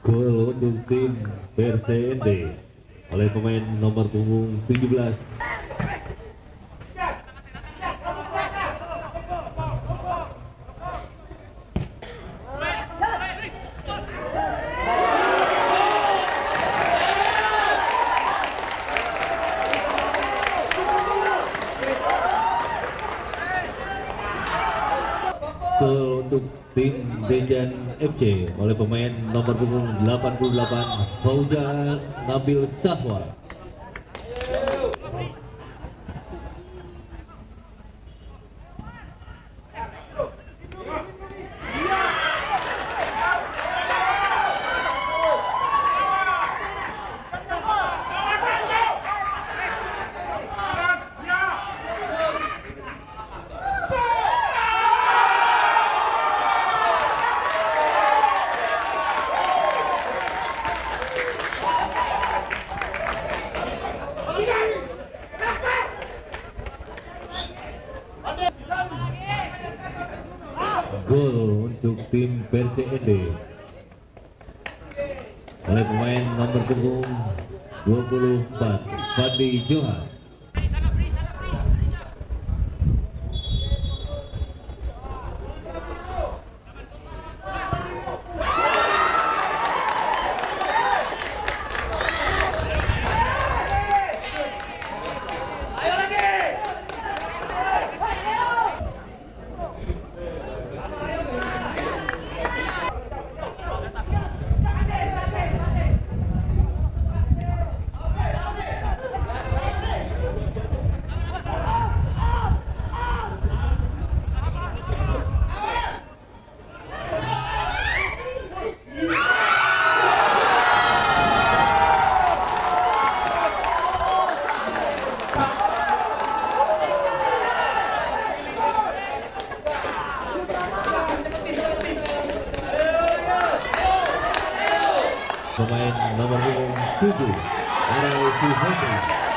Gol untuk tim PSND oleh pemain nomor punggung 17. Gol untuk tim Dejan FC oleh pemain nomor punggung 88 Fauzan Nabil Sahwa. Gol untuk tim PSND oleh pemain nomor punggung 24 Fadli Johan. Pemain nomor punggung 7 Rai Suhadi.